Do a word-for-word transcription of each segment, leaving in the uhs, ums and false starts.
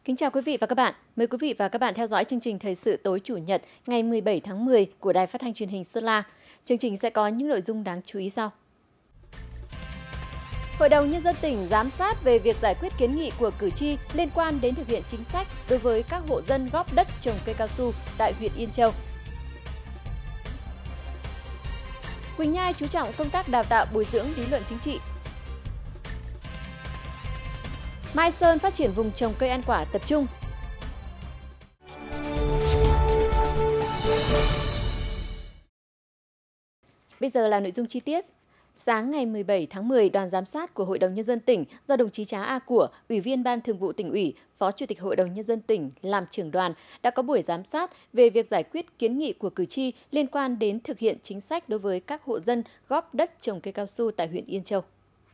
Kính chào quý vị và các bạn. Mời quý vị và các bạn theo dõi chương trình Thời sự tối Chủ nhật ngày mười bảy tháng mười của Đài Phát thanh Truyền hình Sơn La. Chương trình sẽ có những nội dung đáng chú ý sau. Hội đồng Nhân dân tỉnh giám sát về việc giải quyết kiến nghị của cử tri liên quan đến thực hiện chính sách đối với các hộ dân góp đất trồng cây cao su tại huyện Yên Châu. Quỳnh Nhai chú trọng công tác đào tạo bồi dưỡng lý luận chính trị. Mai Sơn phát triển vùng trồng cây ăn quả tập trung. Bây giờ là nội dung chi tiết. Sáng ngày mười bảy tháng mười, đoàn giám sát của Hội đồng Nhân dân tỉnh do đồng chí Trá A Của, Ủy viên Ban Thường vụ Tỉnh ủy, Phó Chủ tịch Hội đồng Nhân dân tỉnh làm trưởng đoàn đã có buổi giám sát về việc giải quyết kiến nghị của cử tri liên quan đến thực hiện chính sách đối với các hộ dân góp đất trồng cây cao su tại huyện Yên Châu.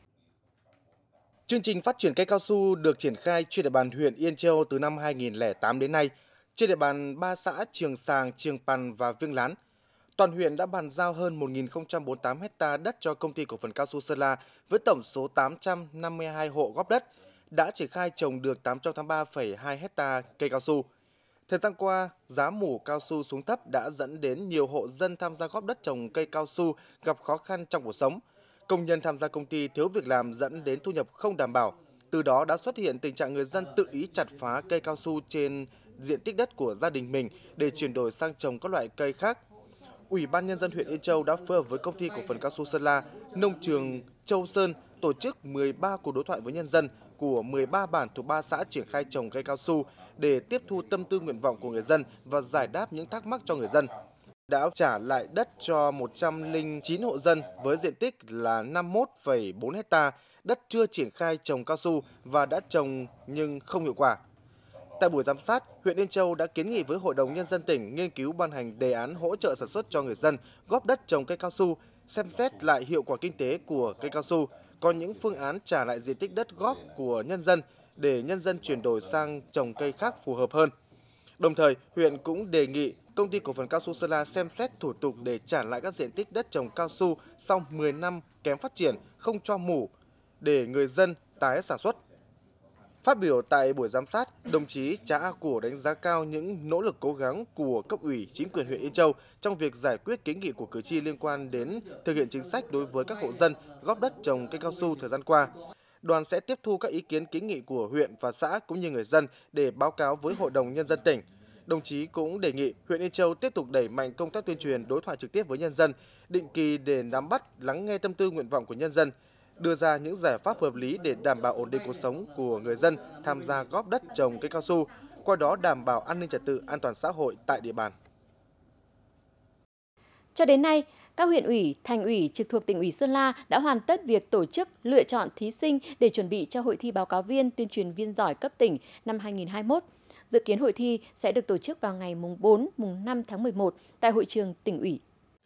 Chương trình phát triển cây cao su được triển khai trên địa bàn huyện Yên Châu từ năm hai nghìn không trăm lẻ tám đến nay, trên địa bàn ba xã Trường Sàng, Trường Pằn và Viêng Lán. Toàn huyện đã bàn giao hơn một nghìn không trăm bốn mươi tám ha đất cho Công ty Cổ phần Cao su Sơn La với tổng số tám trăm năm mươi hai hộ góp đất, đã triển khai trồng được tám trăm tám mươi ba phẩy hai ha cây cao su. Thời gian qua, giá mủ cao su xuống thấp đã dẫn đến nhiều hộ dân tham gia góp đất trồng cây cao su gặp khó khăn trong cuộc sống. Công nhân tham gia công ty thiếu việc làm dẫn đến thu nhập không đảm bảo. Từ đó đã xuất hiện tình trạng người dân tự ý chặt phá cây cao su trên diện tích đất của gia đình mình để chuyển đổi sang trồng các loại cây khác. Ủy ban Nhân dân huyện Yên Châu đã phối hợp với Công ty Cổ phần Cao su Sơn La, Nông trường Châu Sơn tổ chức mười ba cuộc đối thoại với nhân dân của mười ba bản thuộc ba xã triển khai trồng cây cao su để tiếp thu tâm tư nguyện vọng của người dân và giải đáp những thắc mắc cho người dân. Đã trả lại đất cho một trăm lẻ chín hộ dân với diện tích là năm mươi mốt phẩy bốn ha, đất chưa triển khai trồng cao su và đã trồng nhưng không hiệu quả. Tại buổi giám sát, huyện Yên Châu đã kiến nghị với Hội đồng Nhân dân tỉnh nghiên cứu ban hành đề án hỗ trợ sản xuất cho người dân góp đất trồng cây cao su, xem xét lại hiệu quả kinh tế của cây cao su, có những phương án trả lại diện tích đất góp của nhân dân để nhân dân chuyển đổi sang trồng cây khác phù hợp hơn. Đồng thời, huyện cũng đề nghị Công ty Cổ phần Cao su Sơn La xem xét thủ tục để trả lại các diện tích đất trồng cao su sau mười năm kém phát triển, không cho mủ, để người dân tái sản xuất. Phát biểu tại buổi giám sát, đồng chí Trá A Của đánh giá cao những nỗ lực cố gắng của cấp ủy, chính quyền huyện Yên Châu trong việc giải quyết kiến nghị của cử tri liên quan đến thực hiện chính sách đối với các hộ dân góp đất trồng cây cao su thời gian qua. Đoàn sẽ tiếp thu các ý kiến kiến nghị của huyện và xã cũng như người dân để báo cáo với Hội đồng Nhân dân tỉnh. Đồng chí cũng đề nghị huyện Yên Châu tiếp tục đẩy mạnh công tác tuyên truyền, đối thoại trực tiếp với nhân dân, định kỳ để nắm bắt, lắng nghe tâm tư nguyện vọng của nhân dân, đưa ra những giải pháp hợp lý để đảm bảo ổn định cuộc sống của người dân tham gia góp đất trồng cây cao su, qua đó đảm bảo an ninh trật tự, an toàn xã hội tại địa bàn. Cho đến nay, các huyện ủy, thành ủy trực thuộc tỉnh ủy Sơn La đã hoàn tất việc tổ chức lựa chọn thí sinh để chuẩn bị cho hội thi báo cáo viên tuyên truyền viên giỏi cấp tỉnh năm hai nghìn không trăm hai mươi mốt. Dự kiến hội thi sẽ được tổ chức vào ngày mùng bốn, mùng năm tháng mười một tại hội trường tỉnh ủy.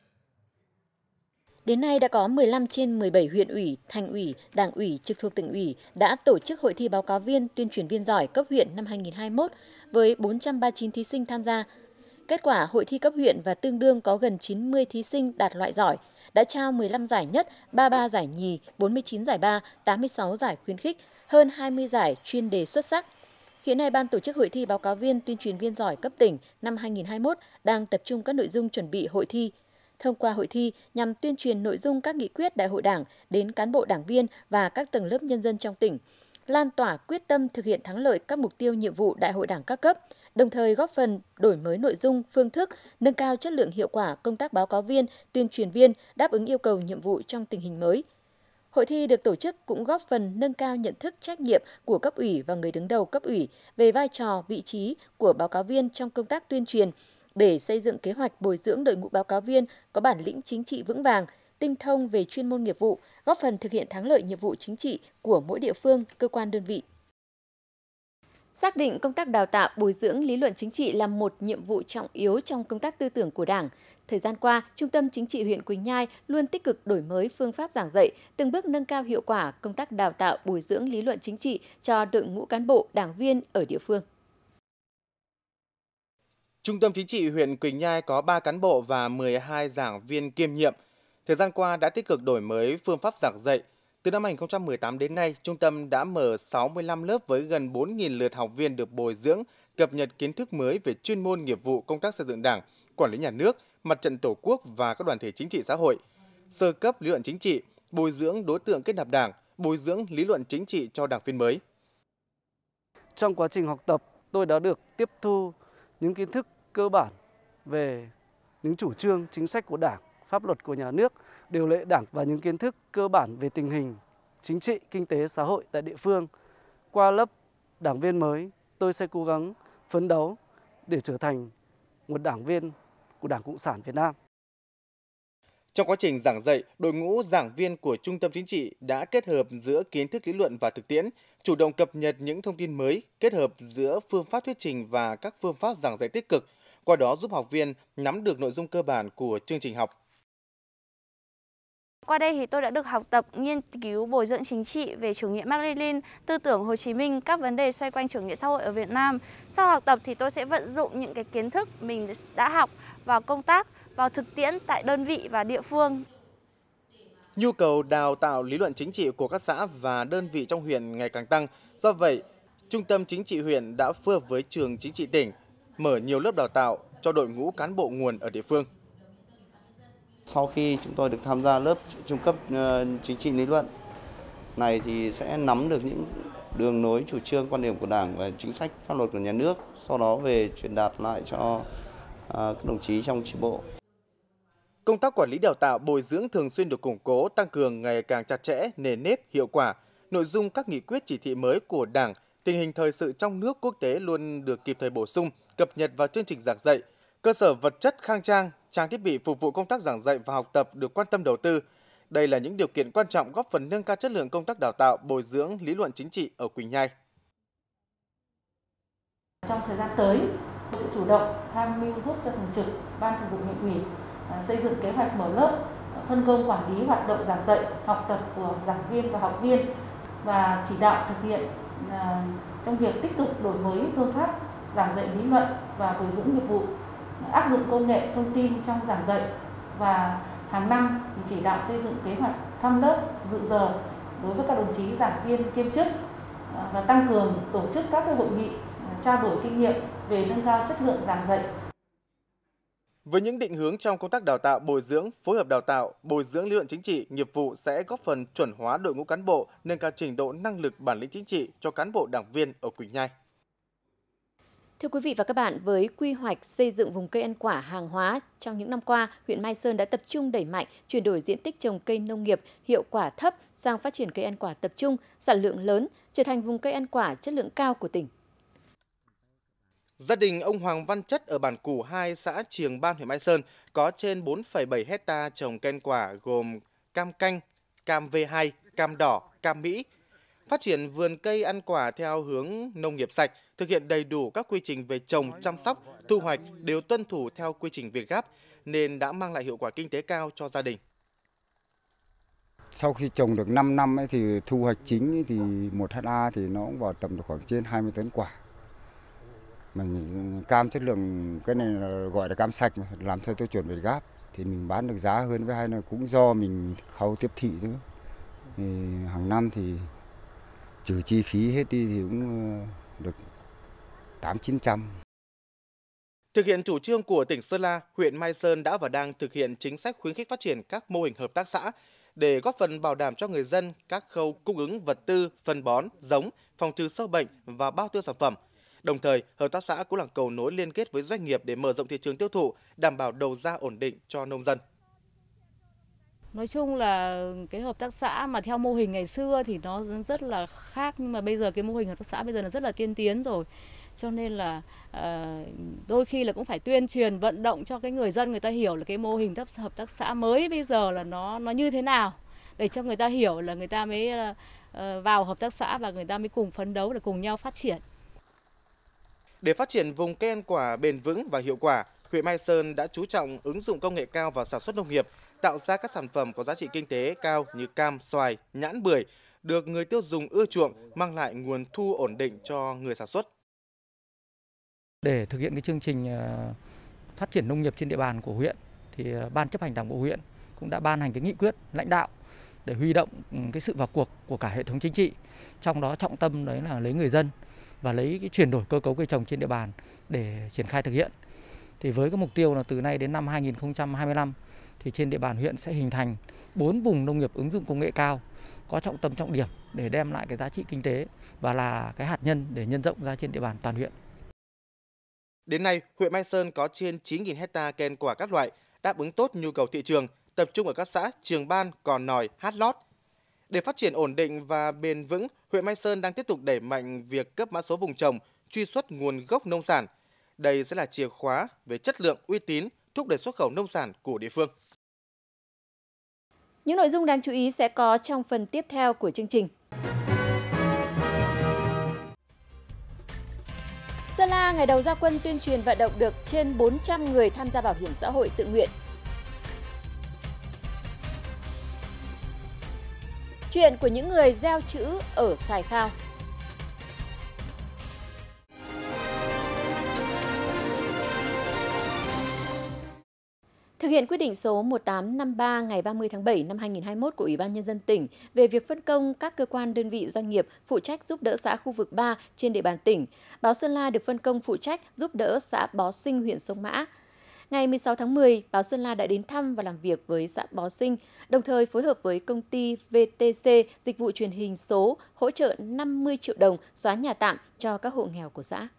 Đến nay đã có mười lăm trên mười bảy huyện ủy, thành ủy, đảng ủy trực thuộc tỉnh ủy đã tổ chức hội thi báo cáo viên tuyên truyền viên giỏi cấp huyện năm hai nghìn không trăm hai mươi mốt với bốn trăm ba mươi chín thí sinh tham gia. Kết quả hội thi cấp huyện và tương đương có gần chín mươi thí sinh đạt loại giỏi, đã trao mười lăm giải nhất, ba mươi ba giải nhì, bốn mươi chín giải ba, tám mươi sáu giải khuyến khích, hơn hai mươi giải chuyên đề xuất sắc. Hiện nay, Ban tổ chức hội thi báo cáo viên tuyên truyền viên giỏi cấp tỉnh năm hai nghìn không trăm hai mươi mốt đang tập trung các nội dung chuẩn bị hội thi. Thông qua hội thi nhằm tuyên truyền nội dung các nghị quyết Đại hội Đảng đến cán bộ đảng viên và các tầng lớp nhân dân trong tỉnh, lan tỏa quyết tâm thực hiện thắng lợi các mục tiêu nhiệm vụ Đại hội Đảng các cấp, đồng thời góp phần đổi mới nội dung, phương thức, nâng cao chất lượng hiệu quả công tác báo cáo viên, tuyên truyền viên đáp ứng yêu cầu nhiệm vụ trong tình hình mới. Hội thi được tổ chức cũng góp phần nâng cao nhận thức trách nhiệm của cấp ủy và người đứng đầu cấp ủy về vai trò, vị trí của báo cáo viên trong công tác tuyên truyền, để xây dựng kế hoạch bồi dưỡng đội ngũ báo cáo viên có bản lĩnh chính trị vững vàng, tinh thông về chuyên môn nghiệp vụ, góp phần thực hiện thắng lợi nhiệm vụ chính trị của mỗi địa phương, cơ quan đơn vị. Xác định công tác đào tạo, bồi dưỡng lý luận chính trị là một nhiệm vụ trọng yếu trong công tác tư tưởng của Đảng. Thời gian qua, Trung tâm Chính trị huyện Quỳnh Nhai luôn tích cực đổi mới phương pháp giảng dạy, từng bước nâng cao hiệu quả công tác đào tạo, bồi dưỡng lý luận chính trị cho đội ngũ cán bộ, đảng viên ở địa phương. Trung tâm Chính trị huyện Quỳnh Nhai có ba cán bộ và mười hai giảng viên kiêm nhiệm. Thời gian qua đã tích cực đổi mới phương pháp giảng dạy, Từ năm hai nghìn không trăm mười tám đến nay, trung tâm đã mở sáu mươi lăm lớp với gần bốn nghìn lượt học viên được bồi dưỡng, cập nhật kiến thức mới về chuyên môn nghiệp vụ công tác xây dựng Đảng, quản lý nhà nước, mặt trận Tổ quốc và các đoàn thể chính trị xã hội, sơ cấp lý luận chính trị, bồi dưỡng đối tượng kết nạp Đảng, bồi dưỡng lý luận chính trị cho đảng viên mới. Trong quá trình học tập, tôi đã được tiếp thu những kiến thức cơ bản về những chủ trương, chính sách của Đảng, pháp luật của nhà nước, điều lệ Đảng và những kiến thức cơ bản về tình hình chính trị, kinh tế, xã hội tại địa phương. Qua lớp đảng viên mới, tôi sẽ cố gắng phấn đấu để trở thành một đảng viên của Đảng Cộng sản Việt Nam. Trong quá trình giảng dạy, đội ngũ giảng viên của Trung tâm Chính trị đã kết hợp giữa kiến thức lý luận và thực tiễn, chủ động cập nhật những thông tin mới, kết hợp giữa phương pháp thuyết trình và các phương pháp giảng dạy tích cực, qua đó giúp học viên nắm được nội dung cơ bản của chương trình học. Qua đây thì tôi đã được học tập nghiên cứu bồi dưỡng chính trị về chủ nghĩa Mác-Lênin, tư tưởng Hồ Chí Minh, các vấn đề xoay quanh chủ nghĩa xã hội ở Việt Nam. Sau học tập thì tôi sẽ vận dụng những cái kiến thức mình đã học vào công tác, vào thực tiễn tại đơn vị và địa phương. Nhu cầu đào tạo lý luận chính trị của các xã và đơn vị trong huyện ngày càng tăng. Do vậy, Trung tâm Chính trị huyện đã phối hợp với Trường Chính trị tỉnh mở nhiều lớp đào tạo cho đội ngũ cán bộ nguồn ở địa phương. Sau khi chúng tôi được tham gia lớp trung cấp chính trị lý luận này thì sẽ nắm được những đường lối chủ trương quan điểm của Đảng và chính sách pháp luật của nhà nước, sau đó về truyền đạt lại cho các đồng chí trong chi bộ. Công tác quản lý đào tạo bồi dưỡng thường xuyên được củng cố, tăng cường ngày càng chặt chẽ, nề nếp, hiệu quả. Nội dung các nghị quyết chỉ thị mới của Đảng, tình hình thời sự trong nước quốc tế luôn được kịp thời bổ sung, cập nhật vào chương trình giảng dạy. Cơ sở vật chất khang trang, trang thiết bị phục vụ công tác giảng dạy và học tập được quan tâm đầu tư. Đây là những điều kiện quan trọng góp phần nâng cao chất lượng công tác đào tạo, bồi dưỡng lý luận chính trị ở Quỳnh Nhai. Trong thời gian tới, sự chủ động tham mưu giúp cho thường trực Ban Thường vụ huyện ủy xây dựng kế hoạch mở lớp, phân công quản lý hoạt động giảng dạy, học tập của giảng viên và học viên và chỉ đạo thực hiện trong việc tích cực đổi mới phương pháp giảng dạy lý luận và bồi dưỡng nghiệp vụ, áp dụng công nghệ thông tin trong giảng dạy và hàng năm chỉ đạo xây dựng kế hoạch thăm lớp, dự giờ đối với các đồng chí giảng viên kiêm chức và tăng cường tổ chức các hội nghị trao đổi kinh nghiệm về nâng cao chất lượng giảng dạy. Với những định hướng trong công tác đào tạo, bồi dưỡng, phối hợp đào tạo, bồi dưỡng lý luận chính trị, nghiệp vụ sẽ góp phần chuẩn hóa đội ngũ cán bộ, nâng cao trình độ năng lực bản lĩnh chính trị cho cán bộ đảng viên ở Quỳnh Nhai. Thưa quý vị và các bạn, với quy hoạch xây dựng vùng cây ăn quả hàng hóa trong những năm qua, huyện Mai Sơn đã tập trung đẩy mạnh chuyển đổi diện tích trồng cây nông nghiệp hiệu quả thấp sang phát triển cây ăn quả tập trung, sản lượng lớn, trở thành vùng cây ăn quả chất lượng cao của tỉnh. Gia đình ông Hoàng Văn Chất ở bản Củ hai, xã Triềng Ban, huyện Mai Sơn có trên bốn phẩy bảy héc ta trồng cây ăn quả gồm cam canh, cam vê hai, cam đỏ, cam Mỹ. Phát triển vườn cây ăn quả theo hướng nông nghiệp sạch, thực hiện đầy đủ các quy trình về trồng, chăm sóc, thu hoạch đều tuân thủ theo quy trình Việt Gáp nên đã mang lại hiệu quả kinh tế cao cho gia đình. Sau khi trồng được năm năm ấy thì thu hoạch chính ấy thì một héc ta thì nó cũng vào tầm khoảng trên hai mươi tấn quả. Mình cam chất lượng cái này là gọi là cam sạch mà, làm theo tiêu chuẩn Việt Gáp thì mình bán được giá hơn, với hai là cũng do mình khâu tiếp thị chứ. Thì hàng năm thì trừ chi phí hết đi thì cũng được tám chín trăm. Thực hiện chủ trương của tỉnh Sơn La, huyện Mai Sơn đã và đang thực hiện chính sách khuyến khích phát triển các mô hình hợp tác xã để góp phần bảo đảm cho người dân các khâu cung ứng vật tư, phân bón, giống, phòng trừ sâu bệnh và bao tiêu sản phẩm. Đồng thời, hợp tác xã cũng là cầu nối liên kết với doanh nghiệp để mở rộng thị trường tiêu thụ, đảm bảo đầu ra ổn định cho nông dân. Nói chung là cái hợp tác xã mà theo mô hình ngày xưa thì nó rất là khác, nhưng mà bây giờ cái mô hình hợp tác xã bây giờ là rất là tiên tiến rồi. Cho nên là uh, đôi khi là cũng phải tuyên truyền vận động cho cái người dân, người ta hiểu là cái mô hình hợp tác xã mới bây giờ là nó nó như thế nào, để cho người ta hiểu là người ta mới uh, vào hợp tác xã và người ta mới cùng phấn đấu để cùng nhau phát triển. Để phát triển vùng cây ăn quả bền vững và hiệu quả, huyện Mai Sơn đã chú trọng ứng dụng công nghệ cao vào sản xuất nông nghiệp, tạo ra các sản phẩm có giá trị kinh tế cao như cam, xoài, nhãn, bưởi, được người tiêu dùng ưa chuộng, mang lại nguồn thu ổn định cho người sản xuất. Để thực hiện cái chương trình phát triển nông nghiệp trên địa bàn của huyện, thì Ban chấp hành Đảng bộ huyện cũng đã ban hành cái nghị quyết lãnh đạo để huy động cái sự vào cuộc của cả hệ thống chính trị. Trong đó trọng tâm đấy là lấy người dân và lấy cái chuyển đổi cơ cấu cây trồng trên địa bàn để triển khai thực hiện. Thì với cái mục tiêu là từ nay đến năm hai nghìn không trăm hai mươi lăm thì trên địa bàn huyện sẽ hình thành bốn vùng nông nghiệp ứng dụng công nghệ cao có trọng tâm trọng điểm để đem lại cái giá trị kinh tế và là cái hạt nhân để nhân rộng ra trên địa bàn toàn huyện. Đến nay, huyện Mai Sơn có trên chín nghìn hecta cây ăn quả các loại, đáp ứng tốt nhu cầu thị trường, tập trung ở các xã Trường Ban, Cò Nòi, Hát Lót. Để phát triển ổn định và bền vững, huyện Mai Sơn đang tiếp tục đẩy mạnh việc cấp mã số vùng trồng, truy xuất nguồn gốc nông sản. Đây sẽ là chìa khóa về chất lượng, uy tín, thúc đẩy xuất khẩu nông sản của địa phương. Những nội dung đáng chú ý sẽ có trong phần tiếp theo của chương trình. Sơn La ngày đầu ra quân tuyên truyền vận động được trên bốn trăm người tham gia bảo hiểm xã hội tự nguyện. Chuyện của những người gieo chữ ở Sài Khao. Thực hiện quyết định số một tám năm ba ngày ba mươi tháng bảy năm hai nghìn không trăm hai mươi mốt của Ủy ban Nhân dân tỉnh về việc phân công các cơ quan đơn vị doanh nghiệp phụ trách giúp đỡ xã khu vực ba trên địa bàn tỉnh, báo Sơn La được phân công phụ trách giúp đỡ xã Bó Sinh, huyện Sông Mã. Ngày mười sáu tháng mười, báo Sơn La đã đến thăm và làm việc với xã Bó Sinh, đồng thời phối hợp với công ty vê tê xê Dịch vụ Truyền hình số hỗ trợ năm mươi triệu đồng xóa nhà tạm cho các hộ nghèo của xã.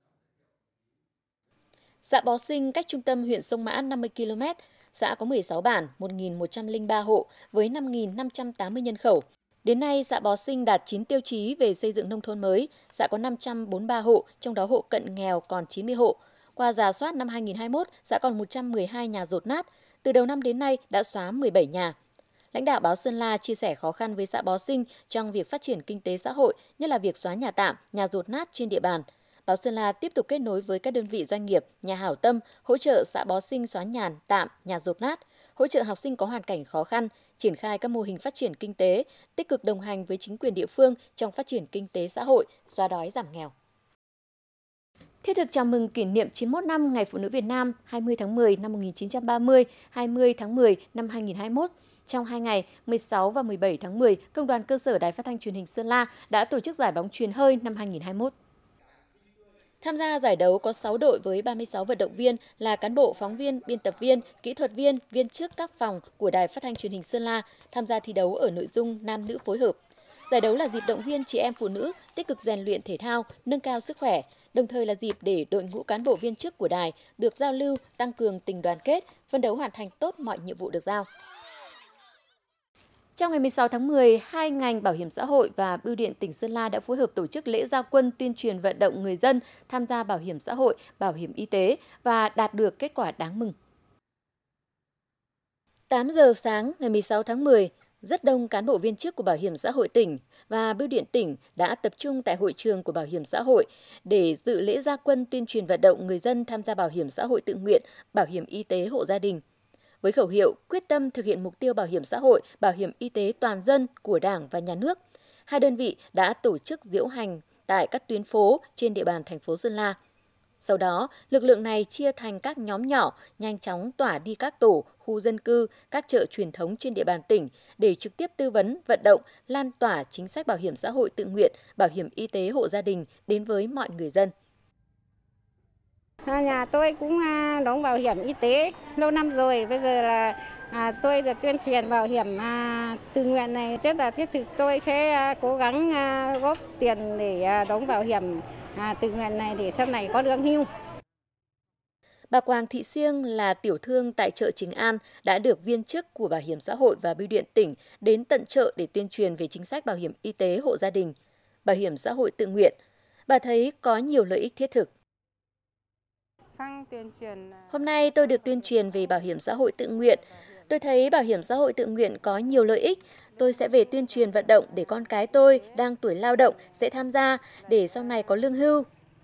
Xã Bó Sinh cách trung tâm huyện Sông Mã năm mươi ki lô mét, xã có mười sáu bản, một nghìn một trăm lẻ ba hộ với năm nghìn năm trăm tám mươi nhân khẩu. Đến nay, xã Bó Sinh đạt chín tiêu chí về xây dựng nông thôn mới, xã có năm trăm bốn mươi ba hộ, trong đó hộ cận nghèo còn chín mươi hộ. Qua rà soát năm hai nghìn không trăm hai mươi mốt, xã còn một trăm mười hai nhà dột nát, từ đầu năm đến nay đã xóa mười bảy nhà. Lãnh đạo báo Sơn La chia sẻ khó khăn với xã Bó Sinh trong việc phát triển kinh tế xã hội, nhất là việc xóa nhà tạm, nhà dột nát trên địa bàn. Báo Sơn La tiếp tục kết nối với các đơn vị doanh nghiệp, nhà hảo tâm, hỗ trợ xã Bó Sinh xóa nhà tạm, nhà dột nát, hỗ trợ học sinh có hoàn cảnh khó khăn, triển khai các mô hình phát triển kinh tế, tích cực đồng hành với chính quyền địa phương trong phát triển kinh tế xã hội, xóa đói giảm nghèo. Thiết thực chào mừng kỷ niệm chín mươi mốt năm Ngày Phụ nữ Việt Nam hai mươi tháng mười năm một nghìn chín trăm ba mươi, hai mươi tháng mười năm hai nghìn không trăm hai mươi mốt. Trong hai ngày mười sáu và mười bảy tháng mười, Công đoàn cơ sở Đài Phát thanh Truyền hình Sơn La đã tổ chức giải bóng chuyền hơi năm hai nghìn không trăm hai mươi mốt. Tham gia giải đấu có sáu đội với ba mươi sáu vận động viên là cán bộ, phóng viên, biên tập viên, kỹ thuật viên, viên chức các phòng của Đài Phát thanh Truyền hình Sơn La tham gia thi đấu ở nội dung nam nữ phối hợp. Giải đấu là dịp động viên chị em phụ nữ tích cực rèn luyện thể thao, nâng cao sức khỏe, đồng thời là dịp để đội ngũ cán bộ viên chức của đài được giao lưu, tăng cường tình đoàn kết, phấn đấu hoàn thành tốt mọi nhiệm vụ được giao. Trong ngày mười sáu tháng mười, hai ngành Bảo hiểm xã hội và Bưu điện tỉnh Sơn La đã phối hợp tổ chức lễ ra quân tuyên truyền vận động người dân tham gia bảo hiểm xã hội, bảo hiểm y tế và đạt được kết quả đáng mừng. tám giờ sáng ngày mười sáu tháng mười, rất đông cán bộ viên chức của Bảo hiểm xã hội tỉnh và Bưu điện tỉnh đã tập trung tại hội trường của Bảo hiểm xã hội để dự lễ ra quân tuyên truyền vận động người dân tham gia bảo hiểm xã hội tự nguyện, bảo hiểm y tế hộ gia đình. Với khẩu hiệu quyết tâm thực hiện mục tiêu bảo hiểm xã hội, bảo hiểm y tế toàn dân của Đảng và Nhà nước, hai đơn vị đã tổ chức diễu hành tại các tuyến phố trên địa bàn thành phố Sơn La. Sau đó, lực lượng này chia thành các nhóm nhỏ, nhanh chóng tỏa đi các tổ, khu dân cư, các chợ truyền thống trên địa bàn tỉnh để trực tiếp tư vấn, vận động, lan tỏa chính sách bảo hiểm xã hội tự nguyện, bảo hiểm y tế hộ gia đình đến với mọi người dân. Nhà tôi cũng đóng bảo hiểm y tế lâu năm rồi, bây giờ là à, tôi được tuyên truyền bảo hiểm à, tự nguyện này rất là thiết thực. Tôi sẽ à, cố gắng à, góp tiền để à, đóng bảo hiểm à, tự nguyện này để sau này có lương hưu. Bà Quang Thị Siêng là tiểu thương tại chợ Chính An đã được viên chức của Bảo hiểm xã hội và Bưu điện tỉnh đến tận chợ để tuyên truyền về chính sách bảo hiểm y tế hộ gia đình, bảo hiểm xã hội tự nguyện. Bà thấy có nhiều lợi ích thiết thực. Hôm nay tôi được tuyên truyền về bảo hiểm xã hội tự nguyện. Tôi thấy bảo hiểm xã hội tự nguyện có nhiều lợi ích. Tôi sẽ về tuyên truyền vận động để con cái tôi đang tuổi lao động sẽ tham gia để sau này có lương hưu.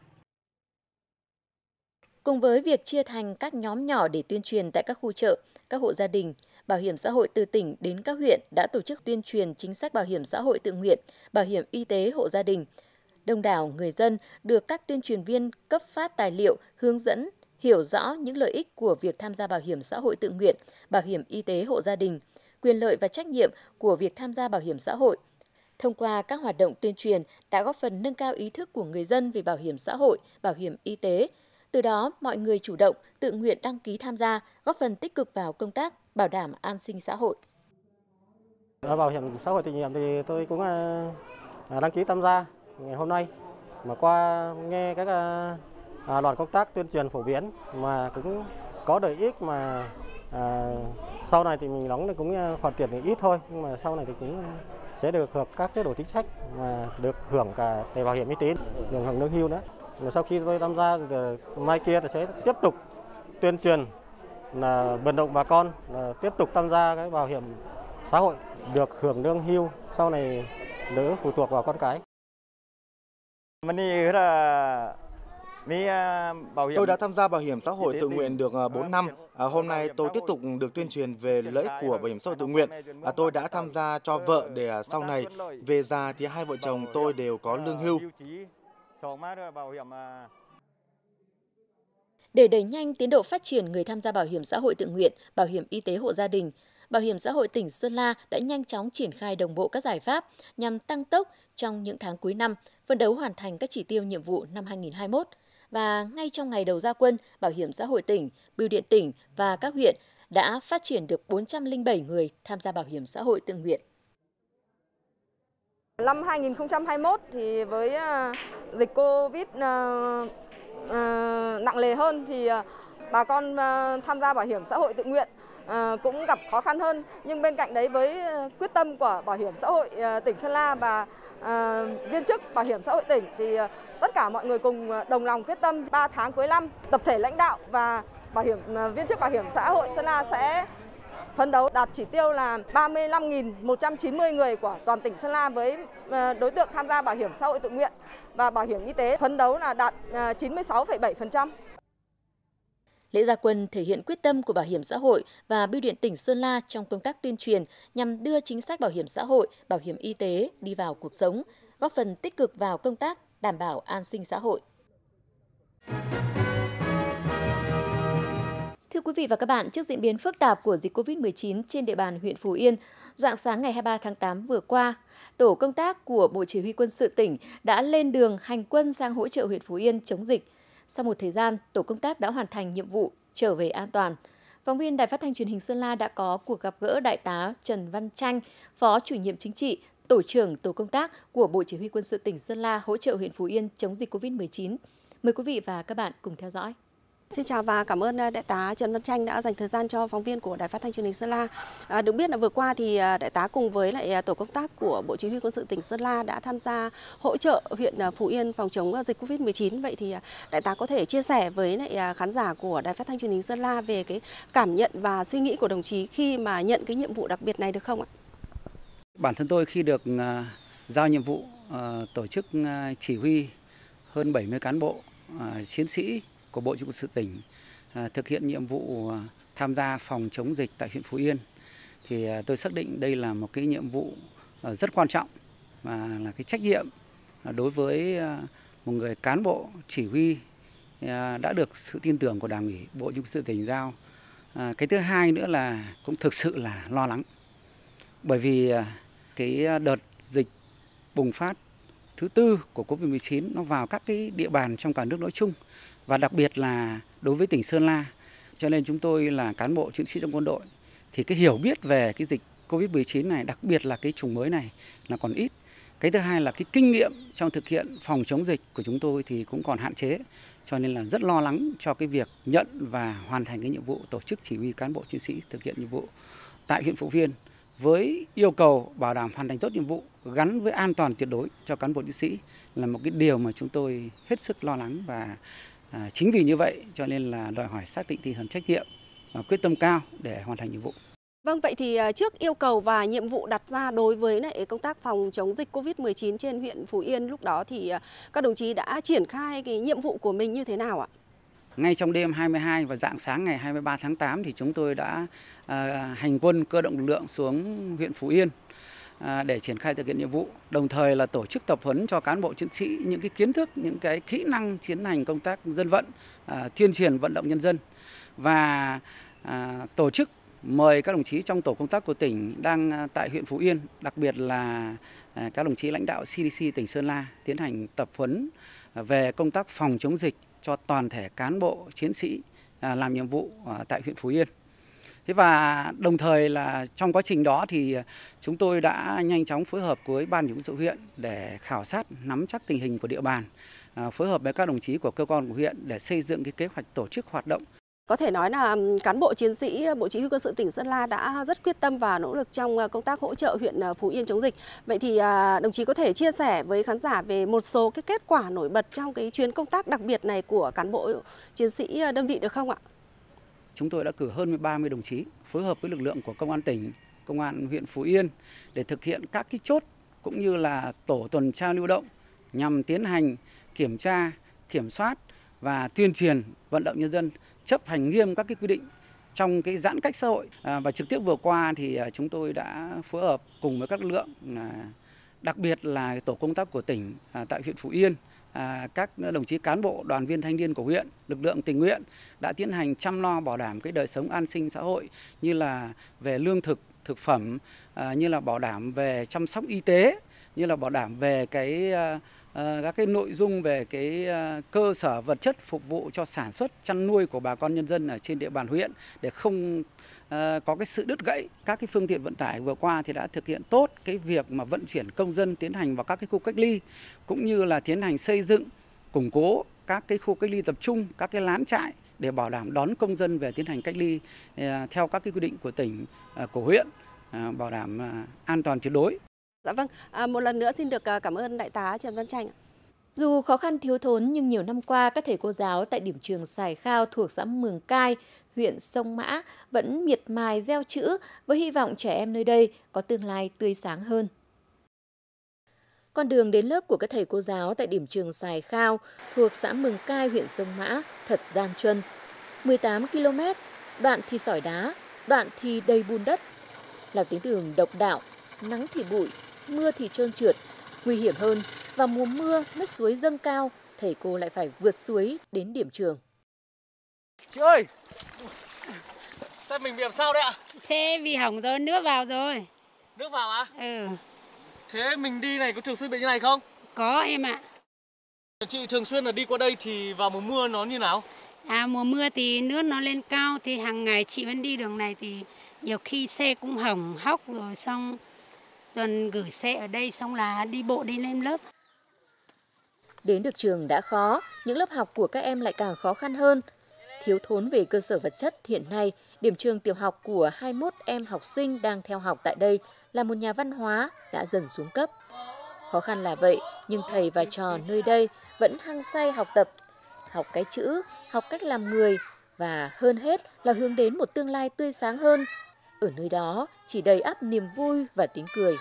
Cùng với việc chia thành các nhóm nhỏ để tuyên truyền tại các khu chợ, các hộ gia đình, Bảo hiểm xã hội từ tỉnh đến các huyện đã tổ chức tuyên truyền chính sách bảo hiểm xã hội tự nguyện, bảo hiểm y tế hộ gia đình. Đông đảo người dân được các tuyên truyền viên cấp phát tài liệu, hướng dẫn, hiểu rõ những lợi ích của việc tham gia bảo hiểm xã hội tự nguyện, bảo hiểm y tế hộ gia đình, quyền lợi và trách nhiệm của việc tham gia bảo hiểm xã hội. Thông qua các hoạt động tuyên truyền đã góp phần nâng cao ý thức của người dân về bảo hiểm xã hội, bảo hiểm y tế. Từ đó, mọi người chủ động, tự nguyện đăng ký tham gia, góp phần tích cực vào công tác bảo đảm an sinh xã hội. Bảo hiểm xã hội tự nguyện thì tôi cũng đăng ký tham gia ngày hôm nay. Mà qua nghe các đoàn công tác tuyên truyền phổ biến mà cũng có lợi ích mà à, sau này thì mình đóng được cũng khoản tiền thì ít thôi, nhưng mà sau này thì cũng sẽ được hưởng các chế độ chính sách mà được hưởng cả thẻ bảo hiểm y tế, được hưởng lương hưu nữa. Mà sau khi tôi tham gia thì mai kia thì sẽ tiếp tục tuyên truyền là vận động bà con là tiếp tục tham gia cái bảo hiểm xã hội, được hưởng lương hưu, sau này đỡ phụ thuộc vào con cái. Tôi đã tham gia bảo hiểm xã hội tự nguyện được bốn năm. À, hôm nay tôi tiếp tục được tuyên truyền về lợi ích của bảo hiểm xã hội tự nguyện. À, tôi đã tham gia cho vợ để sau này về già thì hai vợ chồng tôi đều có lương hưu. Để đẩy nhanh tiến độ phát triển người tham gia bảo hiểm xã hội tự nguyện, bảo hiểm y tế hộ gia đình, Bảo hiểm xã hội tỉnh Sơn La đã nhanh chóng triển khai đồng bộ các giải pháp nhằm tăng tốc trong những tháng cuối năm, phấn đấu hoàn thành các chỉ tiêu nhiệm vụ năm hai nghìn không trăm hai mươi mốt. Và ngay trong ngày đầu ra quân, Bảo hiểm xã hội tỉnh, Bưu điện tỉnh và các huyện đã phát triển được bốn trăm lẻ bảy người tham gia bảo hiểm xã hội tự nguyện. Năm hai nghìn không trăm hai mươi mốt thì với dịch Covid nặng nề hơn thì bà con tham gia bảo hiểm xã hội tự nguyện cũng gặp khó khăn hơn. Nhưng bên cạnh đấy, với quyết tâm của Bảo hiểm xã hội tỉnh Sơn La và viên chức Bảo hiểm xã hội tỉnh thì tất cả mọi người cùng đồng lòng quyết tâm. ba tháng cuối năm, tập thể lãnh đạo và bảo hiểm viên chức Bảo hiểm xã hội Sơn La sẽ phấn đấu đạt chỉ tiêu là ba mươi lăm nghìn một trăm chín mươi người của toàn tỉnh Sơn La với đối tượng tham gia bảo hiểm xã hội tự nguyện, và bảo hiểm y tế phấn đấu là đạt chín mươi sáu phẩy bảy phần trăm. Lễ ra quân thể hiện quyết tâm của Bảo hiểm xã hội và Bưu điện tỉnh Sơn La trong công tác tuyên truyền nhằm đưa chính sách bảo hiểm xã hội, bảo hiểm y tế đi vào cuộc sống, góp phần tích cực vào công tác đảm bảo an sinh xã hội. Thưa quý vị và các bạn, trước diễn biến phức tạp của dịch Covid mười chín trên địa bàn huyện Phú Yên, rạng sáng ngày hai mươi ba tháng tám vừa qua, tổ công tác của Bộ Chỉ huy Quân sự tỉnh đã lên đường hành quân sang hỗ trợ huyện Phú Yên chống dịch. Sau một thời gian, tổ công tác đã hoàn thành nhiệm vụ trở về an toàn. Phóng viên Đài Phát thanh Truyền hình Sơn La đã có cuộc gặp gỡ Đại tá Trần Văn Chanh, Phó Chủ nhiệm Chính trị, Tổ trưởng Tổ công tác của Bộ Chỉ huy Quân sự tỉnh Sơn La hỗ trợ huyện Phú Yên chống dịch Covid mười chín. Mời quý vị và các bạn cùng theo dõi. Xin chào và cảm ơn Đại tá Trần Văn Chanh đã dành thời gian cho phóng viên của Đài Phát thanh Truyền hình Sơn La. À, được biết là vừa qua thì Đại tá cùng với lại tổ công tác của Bộ Chỉ huy Quân sự tỉnh Sơn La đã tham gia hỗ trợ huyện Phú Yên phòng chống dịch Covid mười chín. Vậy thì Đại tá có thể chia sẻ với lại khán giả của Đài Phát thanh Truyền hình Sơn La về cái cảm nhận và suy nghĩ của đồng chí khi mà nhận cái nhiệm vụ đặc biệt này được không ạ? Bản thân tôi khi được uh, giao nhiệm vụ uh, tổ chức uh, chỉ huy hơn bảy mươi cán bộ, uh, chiến sĩ của Bộ Chỉ huy Quân sự tỉnh à, thực hiện nhiệm vụ à, tham gia phòng chống dịch tại huyện Phú Yên, thì à, tôi xác định đây là một cái nhiệm vụ à, rất quan trọng và là cái trách nhiệm à, đối với à, một người cán bộ chỉ huy à, đã được sự tin tưởng của Đảng ủy Bộ Chỉ huy Quân sự tỉnh giao. À, cái thứ hai nữa là cũng thực sự là lo lắng, bởi vì à, cái đợt dịch bùng phát thứ tư của Covid mười chín nó vào các cái địa bàn trong cả nước nói chung, và đặc biệt là đối với tỉnh Sơn La, cho nên chúng tôi là cán bộ chiến sĩ trong quân đội thì cái hiểu biết về cái dịch Covid mười chín này, đặc biệt là cái chủng mới này là còn ít. Cái thứ hai là cái kinh nghiệm trong thực hiện phòng chống dịch của chúng tôi thì cũng còn hạn chế, cho nên là rất lo lắng cho cái việc nhận và hoàn thành cái nhiệm vụ tổ chức chỉ huy cán bộ chiến sĩ thực hiện nhiệm vụ tại huyện Phú Yên, với yêu cầu bảo đảm hoàn thành tốt nhiệm vụ gắn với an toàn tuyệt đối cho cán bộ chiến sĩ là một cái điều mà chúng tôi hết sức lo lắng. Và À, chính vì như vậy cho nên là đòi hỏi xác định tinh thần trách nhiệm và quyết tâm cao để hoàn thành nhiệm vụ. Vâng, vậy thì trước yêu cầu và nhiệm vụ đặt ra đối với lại công tác phòng chống dịch Covid mười chín trên huyện Phú Yên lúc đó thì các đồng chí đã triển khai cái nhiệm vụ của mình như thế nào ạ? Ngay trong đêm hai mươi hai và rạng sáng ngày hai mươi ba tháng tám thì chúng tôi đã à, hành quân cơ động lực lượng xuống huyện Phú Yên để triển khai thực hiện nhiệm vụ, đồng thời là tổ chức tập huấn cho cán bộ chiến sĩ những cái kiến thức, những cái kỹ năng tiến hành công tác dân vận, à, tuyên truyền vận động nhân dân, và à, tổ chức mời các đồng chí trong tổ công tác của tỉnh đang tại huyện Phú Yên, đặc biệt là các đồng chí lãnh đạo xê đê xê tỉnh Sơn La tiến hành tập huấn về công tác phòng chống dịch cho toàn thể cán bộ, chiến sĩ làm nhiệm vụ tại huyện Phú Yên. Thế và đồng thời là trong quá trình đó thì chúng tôi đã nhanh chóng phối hợp với Ban Chỉ huy quân sự huyện để khảo sát, nắm chắc tình hình của địa bàn, phối hợp với các đồng chí của cơ quan của huyện để xây dựng cái kế hoạch tổ chức hoạt động. Có thể nói là cán bộ chiến sĩ Bộ Chỉ huy Quân sự tỉnh Sơn La đã rất quyết tâm và nỗ lực trong công tác hỗ trợ huyện Phú Yên chống dịch. Vậy thì đồng chí có thể chia sẻ với khán giả về một số cái kết quả nổi bật trong cái chuyến công tác đặc biệt này của cán bộ chiến sĩ đơn vị được không ạ? Chúng tôi đã cử hơn ba mươi đồng chí phối hợp với lực lượng của công an tỉnh, công an huyện Phú Yên để thực hiện các cái chốt cũng như là tổ tuần tra lưu động nhằm tiến hành kiểm tra, kiểm soát và tuyên truyền vận động nhân dân chấp hành nghiêm các cái quy định trong cái giãn cách xã hội. À, và trực tiếp vừa qua thì chúng tôi đã phối hợp cùng với các lực lượng, à, đặc biệt là tổ công tác của tỉnh à, tại huyện Phú Yên, à, các đồng chí cán bộ, đoàn viên thanh niên của huyện, lực lượng tình nguyện đã tiến hành chăm lo bảo đảm cái đời sống an sinh xã hội như là về lương thực, thực phẩm, à, như là bảo đảm về chăm sóc y tế, như là bảo đảm về cái à, các cái nội dung về cái cơ sở vật chất phục vụ cho sản xuất chăn nuôi của bà con nhân dân ở trên địa bàn huyện để không có cái sự đứt gãy. Các cái phương tiện vận tải vừa qua thì đã thực hiện tốt cái việc mà vận chuyển công dân tiến hành vào các cái khu cách ly, cũng như là tiến hành xây dựng, củng cố các cái khu cách ly tập trung, các cái lán trại để bảo đảm đón công dân về tiến hành cách ly theo các cái quy định của tỉnh, của huyện, bảo đảm an toàn tuyệt đối. Dạ vâng, à, một lần nữa xin được cảm ơn Đại tá Trần Văn Tranh. Dù khó khăn thiếu thốn nhưng nhiều năm qua các thầy cô giáo tại điểm trường Sài Khao thuộc xã Mường Cai, huyện Sông Mã vẫn miệt mài gieo chữ với hy vọng trẻ em nơi đây có tương lai tươi sáng hơn. Con đường đến lớp của các thầy cô giáo tại điểm trường Sài Khao thuộc xã Mường Cai, huyện Sông Mã thật gian truân. mười tám ki lô mét, đoạn thì sỏi đá, đoạn thì đầy bùn đất. Là tuyến đường độc đạo, nắng thì bụi, mưa thì trơn trượt. Nguy hiểm hơn, vào mùa mưa, nước suối dâng cao, thầy cô lại phải vượt suối đến điểm trường. Chị ơi, xe mình bị làm sao đấy ạ? Xe bị hỏng rồi, nước vào rồi. Nước vào á? Ừ. Thế mình đi này có thường xuyên bị như này không? Có em ạ. Chị thường xuyên là đi qua đây thì vào mùa mưa nó như nào? À, mùa mưa thì nước nó lên cao thì hàng ngày chị vẫn đi đường này thì nhiều khi xe cũng hỏng hóc rồi xong tuần gửi xe ở đây xong là đi bộ đi lên lớp. Đến được trường đã khó, những lớp học của các em lại càng khó khăn hơn. Thiếu thốn về cơ sở vật chất, hiện nay điểm trường tiểu học của hai mươi mốt em học sinh đang theo học tại đây là một nhà văn hóa đã dần xuống cấp. Khó khăn là vậy, nhưng thầy và trò nơi đây vẫn hăng say học tập, học cái chữ, học cách làm người và hơn hết là hướng đến một tương lai tươi sáng hơn. Ở nơi đó chỉ đầy ắp niềm vui và tiếng cười.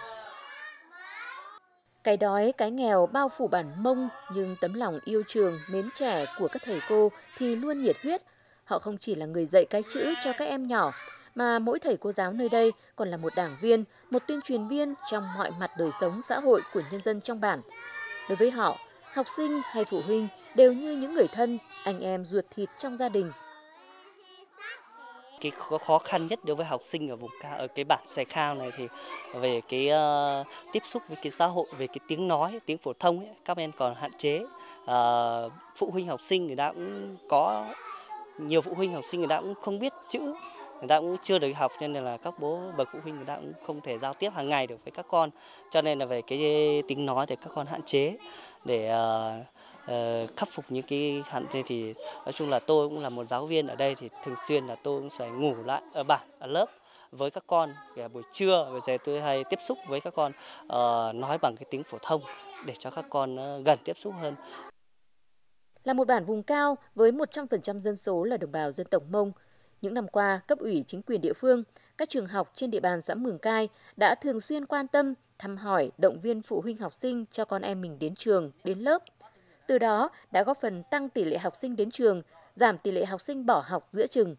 Cái đói, cái nghèo bao phủ bản Mông, nhưng tấm lòng yêu trường, mến trẻ của các thầy cô thì luôn nhiệt huyết. Họ không chỉ là người dạy cái chữ cho các em nhỏ, mà mỗi thầy cô giáo nơi đây còn là một đảng viên, một tuyên truyền viên trong mọi mặt đời sống xã hội của nhân dân trong bản. Đối với họ, học sinh hay phụ huynh đều như những người thân, anh em ruột thịt trong gia đình. Cái khó khăn nhất đối với học sinh ở vùng cao, ở cái bản Sài Khao này thì về cái uh, tiếp xúc với cái xã hội, về cái tiếng nói, tiếng phổ thông ấy, các em còn hạn chế. Uh, phụ huynh học sinh người ta cũng có nhiều phụ huynh học sinh người ta cũng không biết chữ, người ta cũng chưa được học, nên là các bố bậc phụ huynh người ta cũng không thể giao tiếp hàng ngày được với các con, cho nên là về cái tiếng nói thì các con hạn chế. Để uh, Uh, khắc phục những cái hạn chế thì nói chung là tôi cũng là một giáo viên ở đây thì thường xuyên là tôi cũng phải ngủ lại ở bản, ở lớp với các con. Kể buổi trưa bây giờ tôi hay tiếp xúc với các con uh, nói bằng cái tiếng phổ thông để cho các con uh, gần tiếp xúc hơn. Là một bản vùng cao với một trăm phần trăm dân số là đồng bào dân tộc Mông, những năm qua cấp ủy chính quyền địa phương, các trường học trên địa bàn xã Mường Cai đã thường xuyên quan tâm, thăm hỏi, động viên phụ huynh học sinh cho con em mình đến trường, đến lớp. Từ đó đã góp phần tăng tỷ lệ học sinh đến trường, giảm tỷ lệ học sinh bỏ học giữa chừng.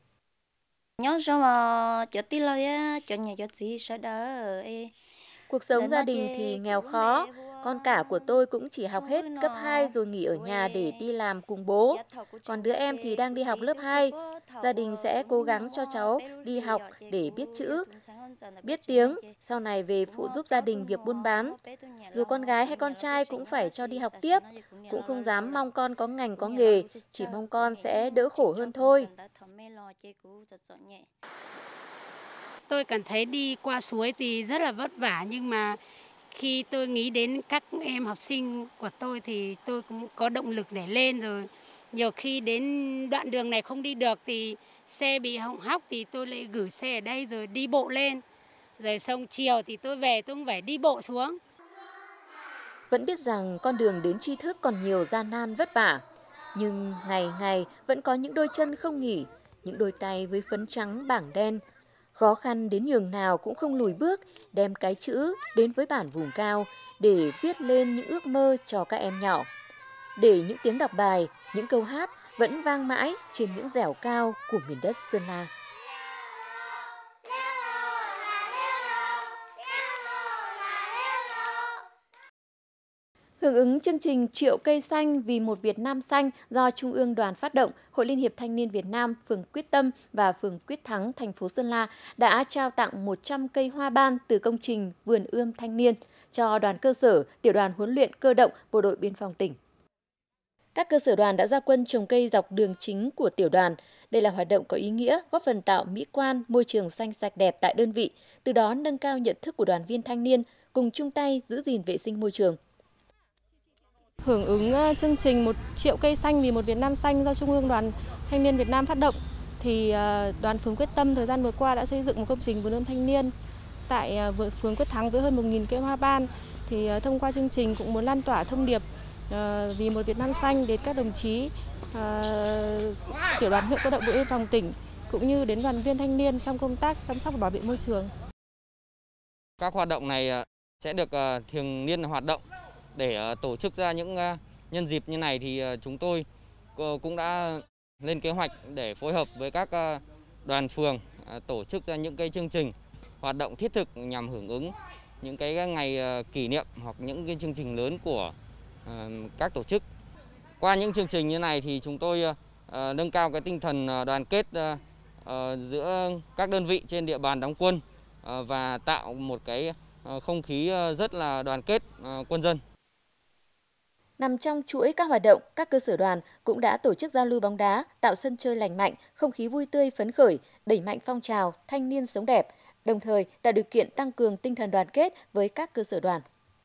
Cuộc sống gia đình thì nghèo khó, con cả của tôi cũng chỉ học hết cấp hai rồi nghỉ ở nhà để đi làm cùng bố. Còn đứa em thì đang đi học lớp hai. Gia đình sẽ cố gắng cho cháu đi học để biết chữ, biết tiếng, sau này về phụ giúp gia đình việc buôn bán. Dù con gái hay con trai cũng phải cho đi học tiếp, cũng không dám mong con có ngành có nghề, chỉ mong con sẽ đỡ khổ hơn thôi. Tôi cảm thấy đi qua suối thì rất là vất vả, nhưng mà khi tôi nghĩ đến các em học sinh của tôi thì tôi cũng có động lực để lên rồi. Nhiều khi đến đoạn đường này không đi được thì xe bị hỏng hóc thì tôi lại gửi xe ở đây rồi đi bộ lên. Rồi xong chiều thì tôi về tôi cũng phải đi bộ xuống. Vẫn biết rằng con đường đến tri thức còn nhiều gian nan vất vả, nhưng ngày ngày vẫn có những đôi chân không nghỉ, những đôi tay với phấn trắng bảng đen. Khó khăn đến nhường nào cũng không lùi bước, đem cái chữ đến với bản vùng cao để viết lên những ước mơ cho các em nhỏ. Để những tiếng đọc bài, những câu hát vẫn vang mãi trên những dẻo cao của miền đất Sơn La. Hưởng ứng chương trình Triệu cây xanh vì một Việt Nam xanh do Trung ương Đoàn phát động, Hội Liên hiệp Thanh niên Việt Nam, phường Quyết Tâm và phường Quyết Thắng, thành phố Sơn La đã trao tặng một trăm cây hoa ban từ công trình Vườn ươm thanh niên cho đoàn cơ sở, tiểu đoàn huấn luyện cơ động Bộ đội Biên phòng tỉnh. Các cơ sở đoàn đã ra quân trồng cây dọc đường chính của tiểu đoàn. Đây là hoạt động có ý nghĩa, góp phần tạo mỹ quan, môi trường xanh sạch đẹp tại đơn vị, từ đó nâng cao nhận thức của đoàn viên thanh niên, cùng chung tay giữ gìn vệ sinh môi trường. Hưởng ứng chương trình một triệu cây xanh vì một Việt Nam xanh do Trung ương Đoàn Thanh niên Việt Nam phát động, thì đoàn phường Quyết Tâm thời gian vừa qua đã xây dựng một công trình vườn ươm thanh niên tại phường Quyết Thắng với hơn một nghìn cây hoa ban. Thì thông qua chương trình cũng muốn lan tỏa thông điệp vì một Việt Nam xanh đến các đồng chí tiểu đoàn huyện cơ động Bộ đội Biên phòng tỉnh cũng như đến đoàn viên thanh niên trong công tác chăm sóc và bảo vệ môi trường. Các hoạt động này sẽ được thường niên hoạt động. Để tổ chức ra những nhân dịp như này thì chúng tôi cũng đã lên kế hoạch để phối hợp với các đoàn phường tổ chức ra những cái chương trình hoạt động thiết thực nhằm hưởng ứng những cái ngày kỷ niệm hoặc những cái chương trình lớn của các tổ chức. Qua những chương trình như này thì chúng tôi nâng cao cái tinh thần đoàn kết giữa các đơn vị trên địa bàn đóng quân và tạo một cái không khí rất là đoàn kết quân dân. Nằm trong chuỗi các hoạt động, các cơ sở đoàn cũng đã tổ chức giao lưu bóng đá, tạo sân chơi lành mạnh, không khí vui tươi phấn khởi, đẩy mạnh phong trào thanh niên sống đẹp, đồng thời tạo điều kiện tăng cường tinh thần đoàn kết với các cơ sở đoàn.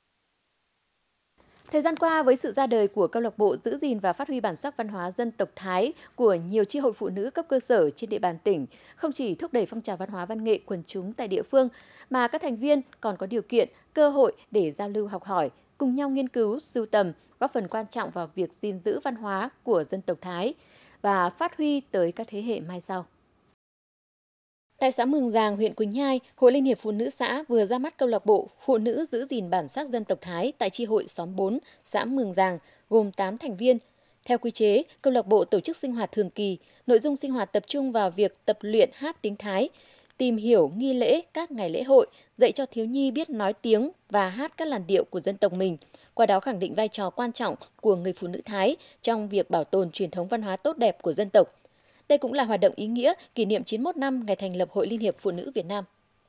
Thời gian qua, với sự ra đời của câu lạc bộ giữ gìn và phát huy bản sắc văn hóa dân tộc Thái của nhiều chi hội phụ nữ cấp cơ sở trên địa bàn tỉnh, không chỉ thúc đẩy phong trào văn hóa văn nghệ quần chúng tại địa phương, mà các thành viên còn có điều kiện, cơ hội để giao lưu học hỏi, cùng nhau nghiên cứu, sưu tầm, góp phần quan trọng vào việc gìn giữ văn hóa của dân tộc Thái và phát huy tới các thế hệ mai sau. Tại xã Mường Giàng, huyện Quỳnh Nhai, Hội Liên hiệp Phụ nữ xã vừa ra mắt câu lạc bộ Phụ nữ giữ gìn bản sắc dân tộc Thái tại chi hội xóm bốn, xã Mường Giàng, gồm tám thành viên. Theo quy chế, câu lạc bộ tổ chức sinh hoạt thường kỳ, nội dung sinh hoạt tập trung vào việc tập luyện hát tiếng Thái, tìm hiểu nghi lễ các ngày lễ hội, dạy cho thiếu nhi biết nói tiếng và hát các làn điệu của dân tộc mình, qua đó khẳng định vai trò quan trọng của người phụ nữ Thái trong việc bảo tồn truyền thống văn hóa tốt đẹp của dân tộc. Đây cũng là hoạt động ý nghĩa kỷ niệm chín mươi mốt năm ngày thành lập Hội Liên hiệp Phụ nữ Việt Nam.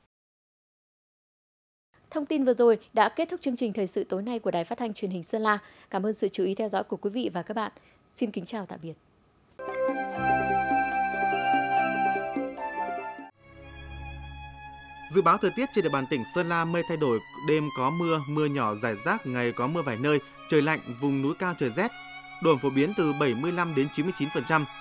Thông tin vừa rồi đã kết thúc chương trình thời sự tối nay của Đài Phát thanh Truyền hình Sơn La. Cảm ơn sự chú ý theo dõi của quý vị và các bạn. Xin kính chào tạm biệt. Dự báo thời tiết trên địa bàn tỉnh Sơn La mây thay đổi, đêm có mưa, mưa nhỏ rải rác, ngày có mưa vài nơi, trời lạnh, vùng núi cao trời rét. Độ ẩm phổ biến từ bảy mươi lăm đến chín mươi chín phần trăm.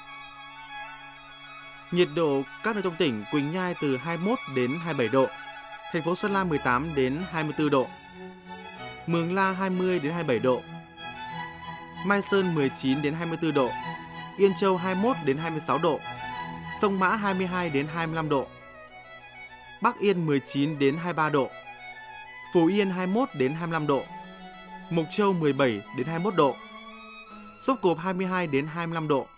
Nhiệt độ các nơi trong tỉnh: Quỳnh Nhai từ hai mươi mốt đến hai mươi bảy độ, thành phố Sơn La mười tám đến hai mươi tư độ, Mường La hai mươi đến hai mươi bảy độ, Mai Sơn mười chín đến hai mươi tư độ, Yên Châu hai mươi mốt đến hai mươi sáu độ, Sông Mã hai mươi hai đến hai mươi lăm độ, Bắc Yên mười chín đến hai mươi ba độ, Phú Yên hai mươi mốt đến hai mươi lăm độ, Mộc Châu mười bảy đến hai mươi mốt độ, Sốp Cộp hai mươi hai đến hai mươi lăm độ,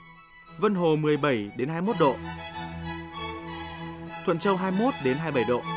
Vân Hồ mười bảy đến hai mươi mốt độ, Thuận Châu hai mươi mốt đến hai mươi bảy độ.